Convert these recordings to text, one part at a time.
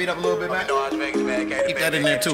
beat up a little bit, man. Nohaj, Vegas Gang Ent. Keep that in there too.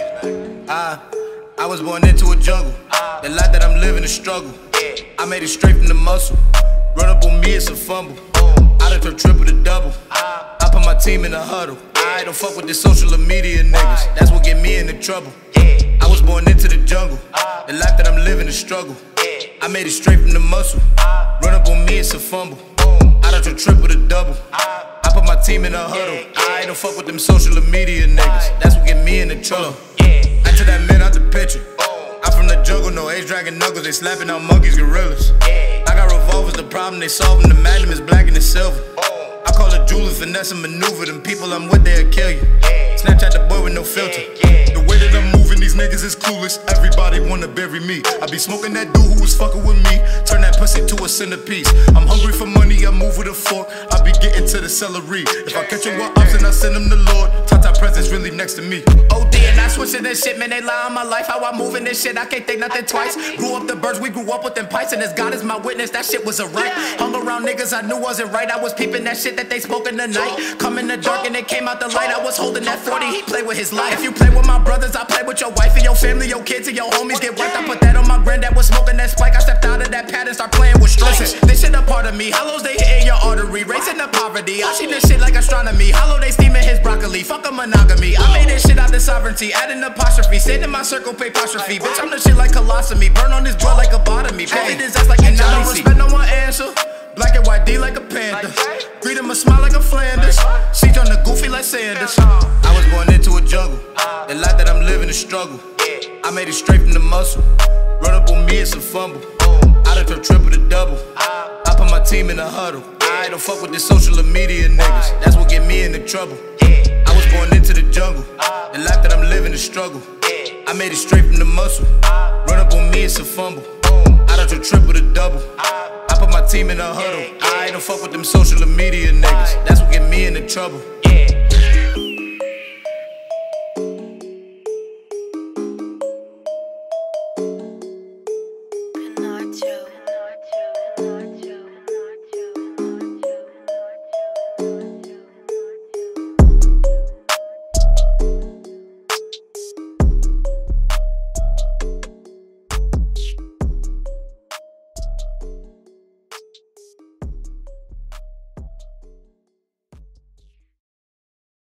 I was born into a jungle. The life that I'm living is struggle. I made it straight from the muscle. Run up on me, it's a fumble. I done took triple to double. I put my team in a huddle. I don't fuck with the social media niggas. That's what get me into trouble. I was born into the jungle. The life that I'm living is struggle. I made it straight from the muscle. Run up on me, it's a fumble. I done took triple to double. I put my team in a huddle. I don't fuck with them social media niggas. That's what get me into trouble. I took that man out the picture. I'm from the jungle, no age dragging knuckles. They slapping out monkeys, gorillas. I got revolvers, the problem they solving. The magnum is black and it's silver. I call it jeweler, finesse and maneuver. Them people I'm with, they'll kill you. Snapchat the boy with no filter. The way that I'm moving, these niggas is clueless. Everybody wanna bury me. I be smoking that dude who was fucking with me. Turn that pussy to a centerpiece. I'm hungry for money, I move with a fork. I be getting to the celery. If I catch him with ups and I send him the Lord. Tata presence really next to me. OD and I switching this shit, man, they lie on my life. How I move in this shit, I can't think nothing twice. Grew up the birds, we grew up with them pipes. And as God is my witness, that shit was a right. Hung around niggas I knew wasn't right. I was peeping that shit that they spoke in the night. Come in the dark and it came out the light. I was holding that 40, he played with his life. If you play with my brothers, I play with your wife and your family, your kids and your homies get wiped. I put that on my granddad was smoking that spike. I stepped out of that pad and start playing with strikes. This shit a part of me. Hollows they hitting your artery, racing to poverty. I see this shit like astronomy. Hollow they steaming his broccoli. Fuck a monogamy. I made this shit out of sovereignty. Adding apostrophe. Stayed in my circle, pay apostrophe. Bitch, I'm the shit like colostomy. Burn on this blood like a botomy. Painted his ass like a Johnny. Don't respect no one answer. Black and white D like a panther. Greet him a smile like a Flanders. She on the goofy like Sanders. I was born into a jungle. The life that I'm living is struggle. I made it straight from the muscle. Run up on me, it's a fumble. I done took triple to double. I put my team in a huddle. I don't fuck with the social media niggas. That's what get me into trouble. I was born into the jungle. The life that I'm living is struggle. I made it straight from the muscle. Run up on me, it's a fumble. I done took triple to double. I put my team in a huddle. I don't fuck with them social media niggas. That's what get me into trouble.